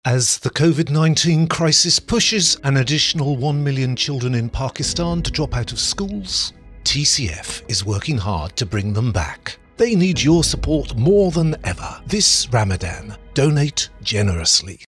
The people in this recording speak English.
As the COVID-19 crisis pushes an additional 1 million children in Pakistan to drop out of schools, TCF is working hard to bring them back. They need your support more than ever. This Ramadan, donate generously.